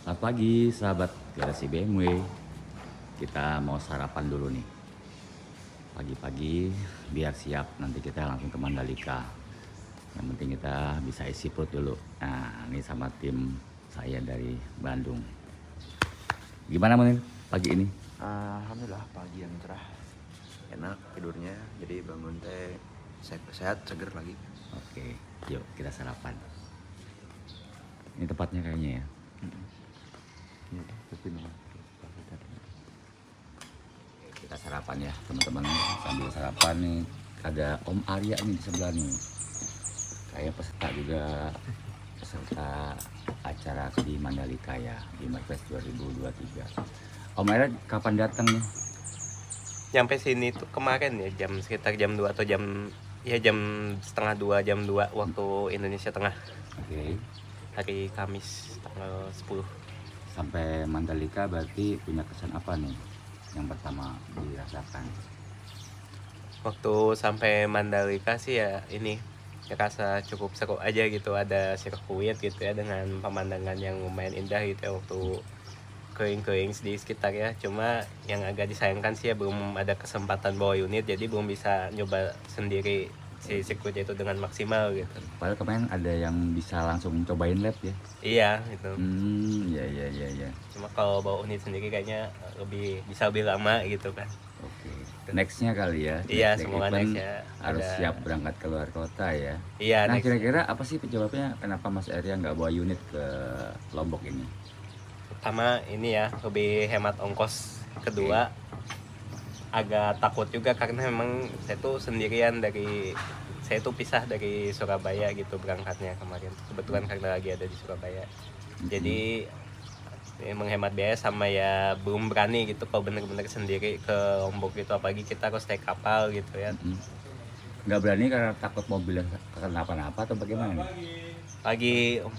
Selamat pagi sahabat garasi BMW. Kita mau sarapan dulu nih. Pagi-pagi biar siap nanti kita langsung ke Mandalika. Yang penting kita bisa isi perut dulu. Nah, ini sama tim saya dari Bandung. Gimana Munir pagi ini? Alhamdulillah pagi yang cerah, enak tidurnya, jadi bangun teh sehat, seger lagi. Oke, yuk kita sarapan. Ini tempatnya kayaknya ya. Kita sarapan ya teman-teman. Sambil sarapan nih ada Om Arya nih di sebelah nih. Saya peserta juga, peserta acara di Mandalika ya, di Marfest 2023. Om Arya kapan datang nih? Nyampe sini tuh kemarin ya, sekitar jam 2 atau jam setengah 2, jam 2 waktu Indonesia Tengah. Oke. Hari Kamis tanggal 10. Sampai Mandalika berarti punya kesan apa nih yang pertama dirasakan? Waktu sampai Mandalika sih ya ini ya rasa cukup seru aja gitu, ada sirkuit gitu ya dengan pemandangan yang lumayan indah gitu ya waktu keliling-keliling di sekitar ya. Cuma yang agak disayangkan sih ya belum ada kesempatan bawa unit, jadi belum bisa nyoba sendiri si sirkuitnya itu dengan maksimal gitu. Padahal kemarin ada yang bisa langsung cobain lap ya. Iya gitu. Ya. Cuma kalau bawa unit sendiri kayaknya bisa lebih lama gitu kan. Oke. Nextnya kali ya. Iya, Next semoga event next ya harus ada. siap berangkat keluar kota ya. Iya, Nah next. kira-kira apa sih penyebabnya kenapa Mas Arya nggak bawa unit ke Lombok ini? Pertama ini ya lebih hemat ongkos. Kedua agak takut juga karena memang saya tuh pisah dari Surabaya gitu berangkatnya kemarin. Kebetulan karena lagi ada di Surabaya. Jadi menghemat biaya sama ya belum berani gitu kalau bener-bener sendiri ke Lombok gitu, apalagi kita harus naik kapal gitu ya. Nggak berani karena takut mobilnya kenapa-napa atau bagaimana nih? Lagi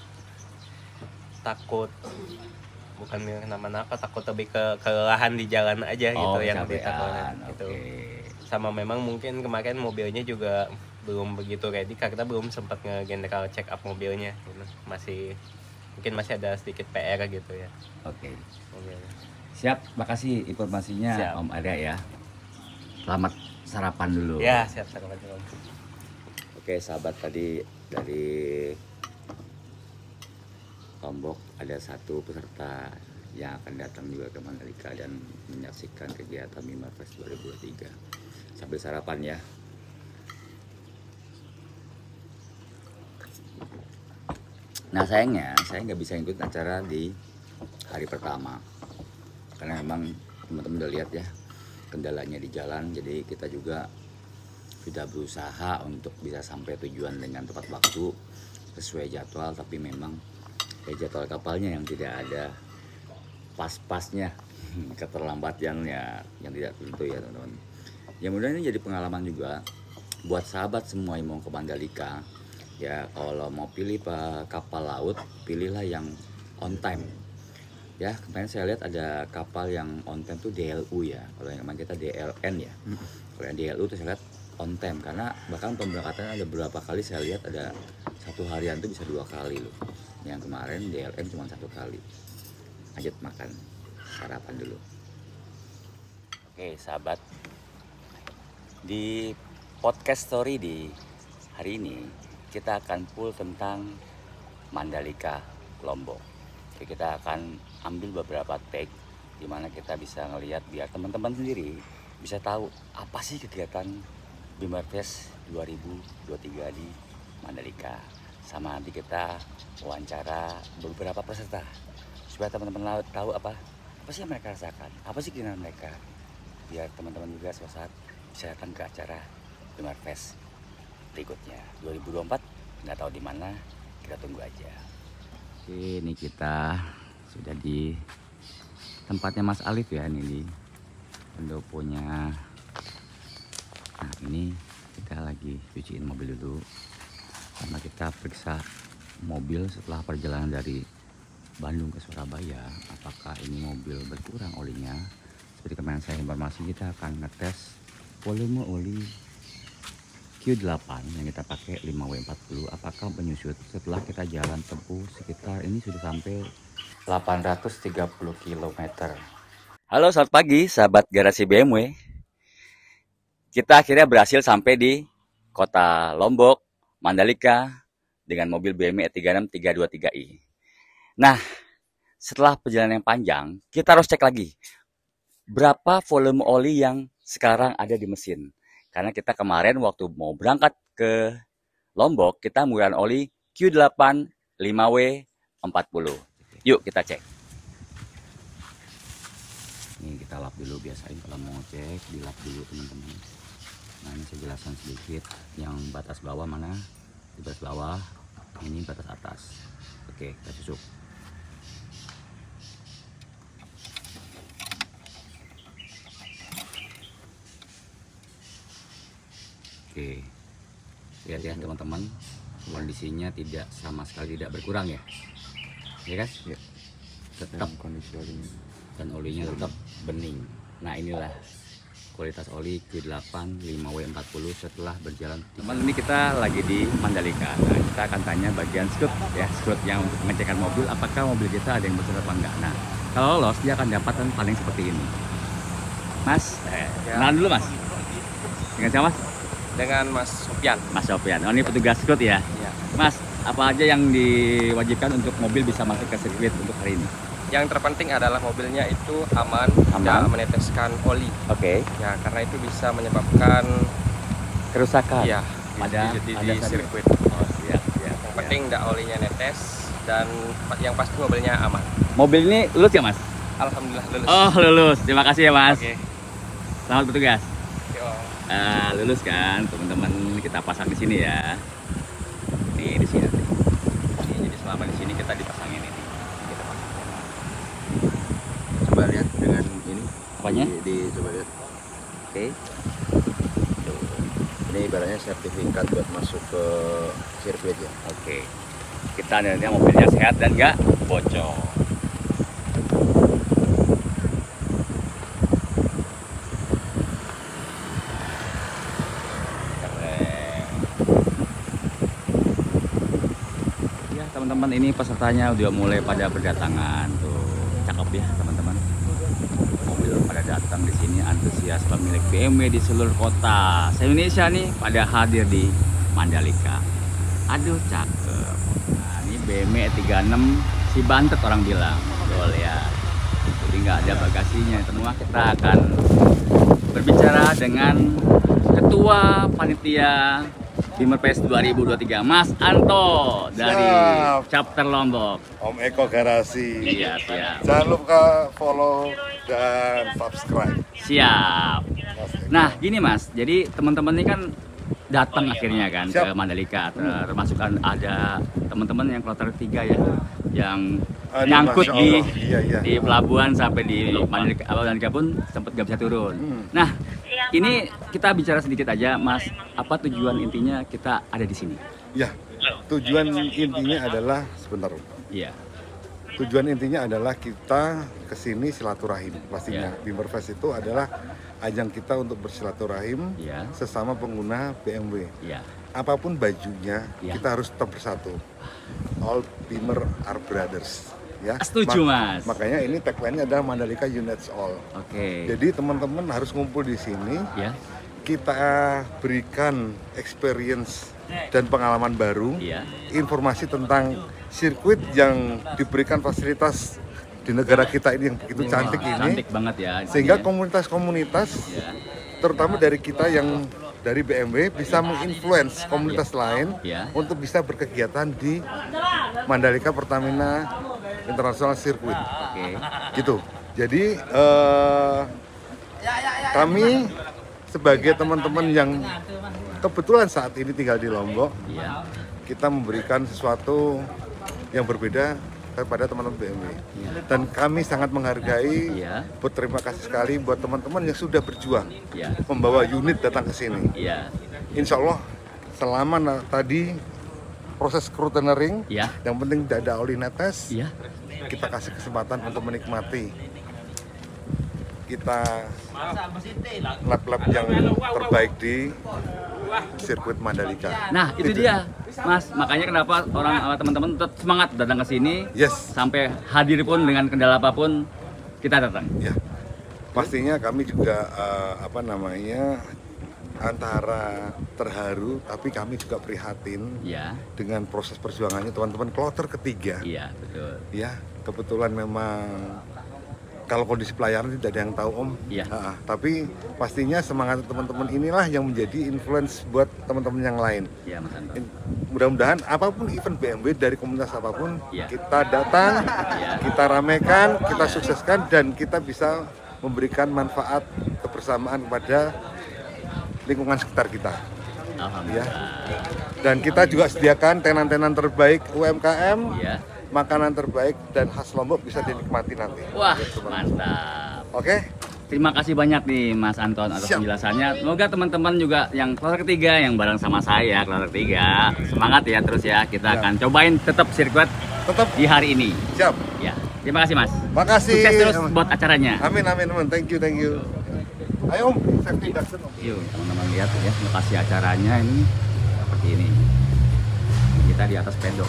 takut, bukan kenapa-napa, takut lebih ke kelelahan di jalan aja gitu yang ditakutin gitu. Sama memang mungkin kemarin mobilnya juga belum begitu ready karena belum sempat nge-general check up mobilnya gitu. Mungkin masih ada sedikit PR gitu ya. Oke. Mobilnya. Siap, makasih informasinya Siap. Om Arya ya. Selamat sarapan dulu. Ya, siap sarapan. Oke, sahabat, tadi dari Lombok ada satu peserta yang akan datang juga ke Mandalika dan menyaksikan kegiatan Mimar Fest 2023 sambil sarapan ya. Nah sayangnya saya nggak bisa ikut acara di hari pertama karena memang teman-teman udah lihat ya kendalanya di jalan, jadi kita juga sudah berusaha untuk bisa sampai tujuan dengan tepat waktu sesuai jadwal, tapi memang jadwal kapalnya yang tidak ada pas-pasnya, keterlambatannya yang tidak tentu ya teman-teman. Ya mudah-mudahan ini jadi pengalaman juga buat sahabat semua yang mau ke Mandalika. Ya kalau mau pilih kapal laut, pilihlah yang on time. Ya kemarin saya lihat ada kapal yang on time tuh DLU ya. Kalau yang kemarin kita DLN ya. Kalau yang DLU tuh saya lihat on time karena bahkan pemberangkatan ada beberapa kali saya lihat ada satu harian tuh bisa 2 kali loh. Yang kemarin DLN cuma 1 kali. Lanjut makan, sarapan dulu. Oke sahabat, di podcast story di hari ini kita akan full tentang Mandalika Lombok. Jadi kita akan ambil beberapa take di mana kita bisa ngelihat biar teman-teman sendiri bisa tahu apa sih kegiatan Mimar Fest 2023 di Mandalika. Sama nanti kita wawancara beberapa peserta supaya teman-teman tahu apa sih yang mereka rasakan, apa sih keinginan mereka, biar teman-teman juga suatu saat bisa datang ke acara Mimar Fest berikutnya 2024, nggak tahu di mana, kita tunggu aja. Oke, ini kita sudah di tempatnya Mas Alif ya, ini di pendoponya. Nah ini kita lagi cuciin mobil dulu karena kita periksa mobil setelah perjalanan dari Bandung ke Surabaya, apakah ini mobil berkurang olinya. Seperti kemarin saya informasi, kita akan ngetes volume oli Q8 yang kita pakai 5W40 apakah menyusut setelah kita jalan tempuh sekitar, ini sudah sampai 830 km. Halo, selamat pagi sahabat garasi BMW. Kita akhirnya berhasil sampai di kota Lombok, Mandalika dengan mobil BMW E36 323i. Nah, setelah perjalanan yang panjang, kita harus cek lagi berapa volume oli yang sekarang ada di mesin. Karena kita kemarin waktu mau berangkat ke Lombok, kita menggunakan oli Q8 5W40. Yuk kita cek. Ini kita lap dulu, biasain kalau mau cek dilap dulu teman-teman. Nah, ini saya jelaskan sedikit. Yang batas bawah mana? Di batas bawah, ini batas atas. Oke, kita susuk. Oke, lihat ya teman-teman, kondisinya tidak sama sekali tidak berkurang ya, ya kan? Ya. Tetap Kondisi olinya. Dan olinya tetap bening. Nah, inilah kualitas oli Q8 5W40 setelah berjalan. Teman, ini kita lagi di Mandalika. Nah, kita akan tanya bagian skrut ya, skrut yang untuk mengecekkan mobil, apakah mobil kita ada yang bocor apa enggak. Nah, kalau lolos dia akan dapatkan paling seperti ini. Mas, kenalan dulu Mas. Dengan siapa Mas? Dengan Mas Sofian. Mas Sofian. Oh, ini petugas skrut ya? Iya. Mas, apa aja yang diwajibkan untuk mobil bisa masuk ke sirkuit untuk hari ini? Yang terpenting adalah mobilnya itu aman, tidak meneteskan oli. Oke. Ya, karena itu bisa menyebabkan Kerusakan. ya Pada di dasarnya. sirkuit. Oh, siap, siap. Yang penting tidak olinya netes dan yang pasti mobilnya aman. Mobil ini lulus ya Mas? Alhamdulillah lulus. Oh, lulus. Terima kasih ya Mas. Oke. Selamat bertugas. Yo. Lulus kan, teman-teman, kita pasang di sini ya. Nih di sini. Nih, jadi selama di sini kita dipasangin ini. Kita pasang. Coba lihat dengan ini. Apanya? Coba lihat. Oke. Tuh. Ini ibaratnya sertifikat buat masuk ke sirkuit ya. Oke. Kita nanti mobilnya sehat dan nggak bocor. Teman-teman, ini pesertanya udah mulai pada berdatangan tuh, cakep ya teman-teman. Mobil pada datang di sini, antusias pemilik BMW di seluruh kota se-Indonesia nih pada hadir di Mandalika. Aduh cakep. Nah, ini BMW 36 si bantet orang bilang, betul ya. Jadi nggak ada bagasinya semua. Kita akan berbicara dengan Ketua Panitia Bimmerfest 2023, Mas Anto dari Siap. Chapter Lombok. Om Eko Garasi. Iya, siap. Jangan lupa follow dan subscribe. Siap. Mas Eko. Nah, gini Mas, jadi teman-teman ini kan datang akhirnya kan ke Siap. Mandalika, termasuk kan ada teman-teman yang kloter 3 ya, yang Aduh, nyangkut Masya di Allah. Iya. di pelabuhan sampai di Mandalika pun sempat gak bisa turun. Nah, ini kita bicara sedikit aja, Mas. Apa tujuan intinya kita ada di sini? Ya, tujuan intinya adalah sebentar. Iya. Tujuan intinya adalah kita kesini silaturahim. Pastinya Ya. Bimmerfest itu adalah ajang kita untuk bersilaturahim Ya. sesama pengguna BMW. Iya. Apapun bajunya, Ya. kita harus tetap bersatu. All Bimmer are brothers. Ya. Setuju, Mas. Makanya ini tagline-nya adalah Mandalika Unites All. Oke. Jadi teman-teman harus ngumpul di sini. Ya. Kita berikan experience dan pengalaman baru, Iya. informasi tentang sirkuit yang diberikan fasilitas di negara kita ini yang begitu cantik ini, Cantik banget ya. sehingga Ya. komunitas-komunitas, Ya. terutama dari kita yang dari BMW bisa menginfluence komunitas lain Ya. untuk bisa berkegiatan di Mandalika Pertamina International Circuit, Oke. gitu. Jadi kami sebagai teman-teman yang kebetulan saat ini tinggal di Lombok, Iya. kita memberikan sesuatu yang berbeda kepada teman-teman BMW. Iya. Dan kami sangat menghargai, Iya. berterima kasih sekali buat teman-teman yang sudah berjuang Iya. membawa unit datang ke sini. Iya. Insya Allah selama tadi proses scrutinering, Iya. yang penting tidak ada oli netes, Iya. kita kasih kesempatan untuk menikmati kita lab-lab yang terbaik di sirkuit Mandalika. Nah, itu dia, Mas. Makanya kenapa teman-teman tetap semangat datang ke sini. Yes. Sampai hadir pun dengan kendala apapun kita datang. Ya. Pastinya kami juga antara terharu tapi kami juga prihatin Iya. dengan proses perjuangannya teman-teman kloter ketiga. Iya, betul. Ya, kebetulan memang kalau kondisi pelayaran tidak ada yang tahu Om. Iya. Tapi pastinya semangat teman-teman inilah yang menjadi influence buat teman-teman yang lain. Iya, Mas Anton. Mudah-mudahan apapun event BMW dari komunitas apapun, Iya. kita datang, Iya. kita ramekan, kita sukseskan dan kita bisa memberikan manfaat kebersamaan kepada lingkungan sekitar kita. Alhamdulillah. Dan kita juga sediakan tenan-tenan terbaik UMKM, Iya. makanan terbaik dan khas Lombok bisa dinikmati nanti. Wah, mantap. Oke? Terima kasih banyak nih Mas Anton atas Siap. penjelasannya. Semoga teman-teman juga yang kloter ketiga yang bareng sama saya kloter ketiga semangat ya terus ya. Kita Ya. akan cobain tetap sirkuit Tetap di hari ini. siap. Ya, terima kasih Mas. Makasih. Sukses terus buat acaranya. Amin, amin, amin. Thank you, thank you. Ayo Om, safety induction Om. Yuk teman-teman lihat ya lokasi acaranya ini seperti ini. Kita di atas pedok.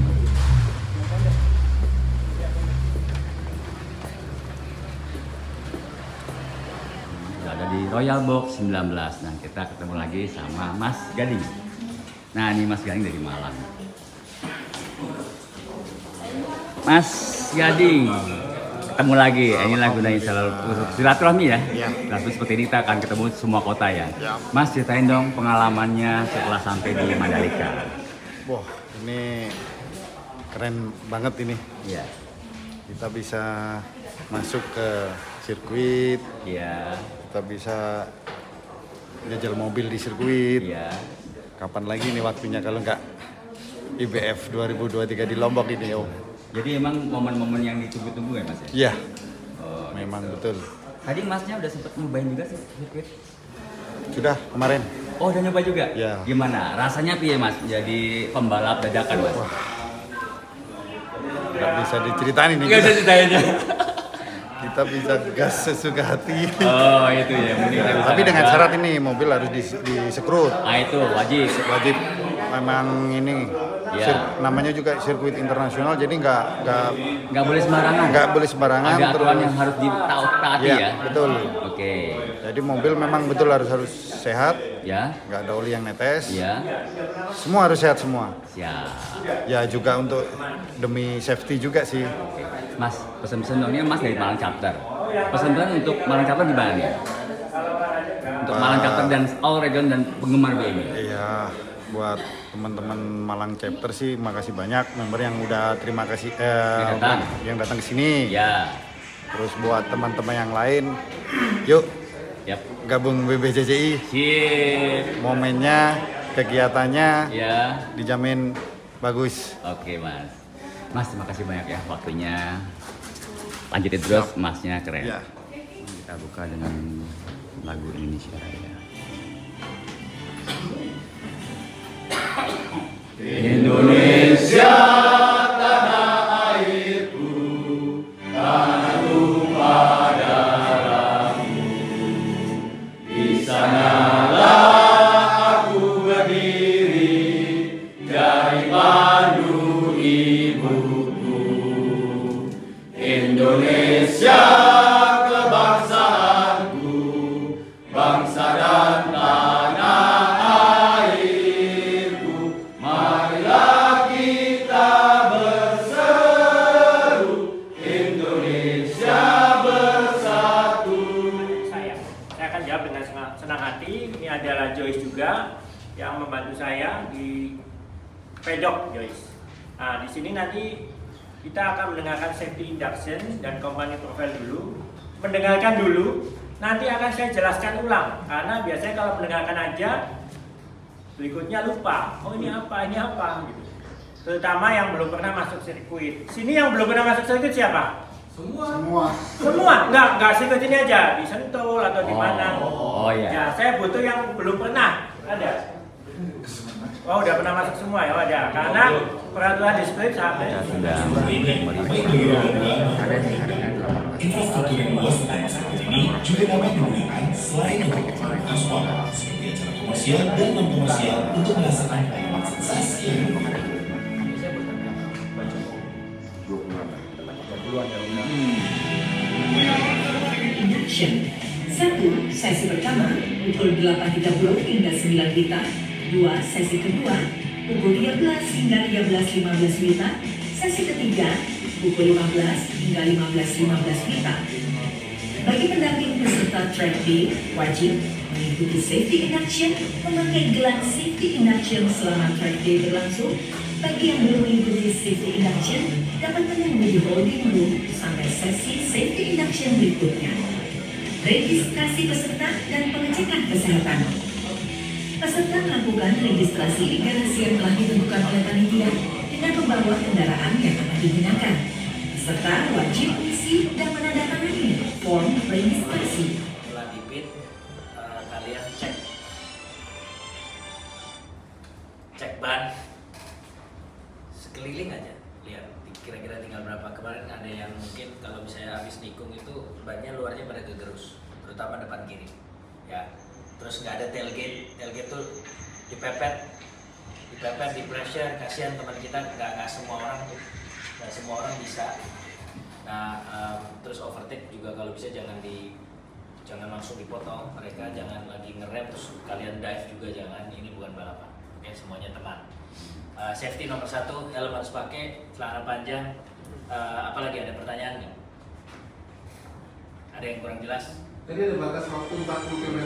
Sudah ada di Royal Box 19. Nah kita ketemu lagi sama Mas Gading. Nah ini Mas Gading dari Malang. Mas Gading, ketemu lagi. Ini lagu dari silaturahmi ya. Lagu seperti ini kita akan ketemu semua kota ya. Mas ceritain dong pengalamannya setelah sampai di Mandalika. Wah, ini keren banget ini. Iya. Kita bisa masuk ke sirkuit, Iya. kita bisa jajal mobil di sirkuit. Iya. Kapan lagi nih waktunya kalau nggak IBF 2023 di Lombok ini, Om? Jadi emang momen-momen yang ditunggu-tunggu ya Mas ya? Iya, Oh, memang betul. tadi Masnya udah sempet nyobain juga sih sirkuit? Sudah kemarin. Oh udah nyoba juga? Iya. Gimana? Rasanya piye Mas? Jadi pembalap dadakan Mas? Nggak bisa diceritain ini. Nggak bisa ceritain ya? Kita bisa gas sesuka hati. Oh itu ya. Mending kita bisa Tapi dengan nyoba. syarat ini mobil harus disekrut. Ah itu wajib. Wajib. Memang ini Iya. namanya juga sirkuit internasional, jadi Nggak boleh sembarangan. nggak boleh sembarangan. Ada aturan yang harus ditaati ya? Betul. Oke. Jadi mobil memang betul harus sehat, Ya. nggak ada oli yang netes. Ya. Semua harus sehat semua. Siap. Ya juga untuk demi safety juga sih. Mas, pesan-pesan dong, ini Mas dari Malang Chapter. Pesan-pesan untuk Malang Chapter gimana nih? Untuk Malang Chapter dan all region dan penggemar BMW. Iya, buat teman-teman Malang Chapter sih makasih banyak member yang udah terima kasih datang. yang datang ke sini. Ya. Terus buat teman-teman yang lain, yuk Yap. gabung BBJJI. Sip. Momennya, kegiatannya Ya. dijamin bagus. Oke, Mas. Mas, terima kasih banyak ya waktunya. Lanjutin terus, Masnya keren. Ya. Kita buka dengan lagu Indonesia Raya. Indonesia tanah airku, tanah tumpah darahmu. Di sanalah aku berdiri dari pandu ibuku. Indonesia kebangsaanku, bangsa dan tanah airku. Marilah kita berseru, Indonesia bersatu. Saya akan jawab dengan senang hati. Ini adalah Joyce juga yang membantu saya di pedok Joyce. Nah, di sini nanti kita akan mendengarkan safety induction dan company profile dulu. Mendengarkan dulu, nanti akan saya jelaskan ulang. Karena biasanya kalau mendengarkan aja, berikutnya lupa. Oh ini apa gitu. Terutama yang belum pernah masuk sirkuit. Sini yang belum pernah masuk sirkuit siapa? Semua. Enggak sirkuit ini aja, di Sentul atau di mana. Oh iya. Ya, saya butuh yang belum pernah. Ada. Oh, udah pernah masuk semua ya, ada. Karena peraturan disiplin sampai Sudah Infrastruktur yang luas di kawasan ini juga dapat digunakan selain untuk aktivitas seperti acara komersial komersial dan non komersial untuk merasakan sensasi. Induction. 1. Sesi pertama pukul 8.30 hingga 9 WITA. 2. Sesi kedua pukul 13 hingga 13.15 WITA. Sesi ketiga pukul 15 hingga 15.15 WITA. Bagi pendamping peserta track D, wajib mengikuti safety induction, memakai gelang safety induction selama track D berlangsung. Bagi yang belum mengikuti safety induction, dapat menunggu di holding room sampai sesi safety induction berikutnya. Registrasi peserta dan pengecekan kesehatan. Peserta melakukan registrasi di garasi yang telah ditentukan oleh panitia dengan membawa kendaraan yang akan digunakan. Peserta wajib mengisi dan menandatangani form registrasi. Setelah dipit, kalian cek ban sekeliling aja, lihat kira-kira tinggal berapa. Kemarin ada yang mungkin kalau misalnya habis nikung itu bannya luarnya pada gegerus, terutama depan kiri ya. Terus nggak ada tailgate tuh dipepet, di pressure. Kasihan teman kita, nggak semua orang bisa. Nah, terus overtake juga kalau bisa jangan langsung dipotong. Mereka jangan lagi ngerem terus kalian dive juga jangan. Ini bukan balapan. Oke, semuanya teman. Safety nomor 1, helm harus pakai, celana panjang. Apalagi ada pertanyaan nggak? Ada yang kurang jelas? Tadi ada batas waktu 40 km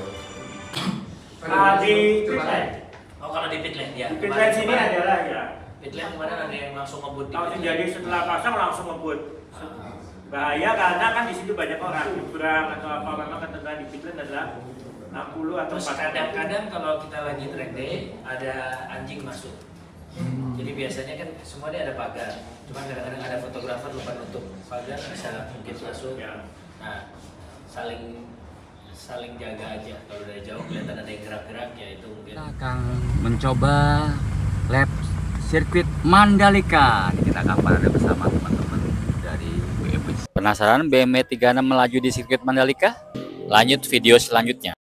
Di pit lane. Oh, kalau di pit lane ya. Di pit lane sini adalah ya. Pit lane kemarin ada yang langsung ngebut. Langsung jadi setelah pasang langsung ngebut. Bahaya karena kan di situ banyak orang nyebrang atau apa, memang ketentuan di pit lane adalah 60 atau Terus 40. kadang-kadang kalau kita lagi track day ada anjing masuk. Jadi biasanya kan semua dia ada pagar. Cuma kadang-kadang ada fotografer lupa nutup pagar, bisa mungkin masuk. Nah, saling jaga aja. Kalau dari jauh kelihatan ada yang gerak-gerak ya itu mungkin. Kita akan mencoba lap sirkuit Mandalika. Kita akan ada bersama teman-teman dari BMW. Penasaran BMW 36 melaju di sirkuit Mandalika? Lanjut video selanjutnya.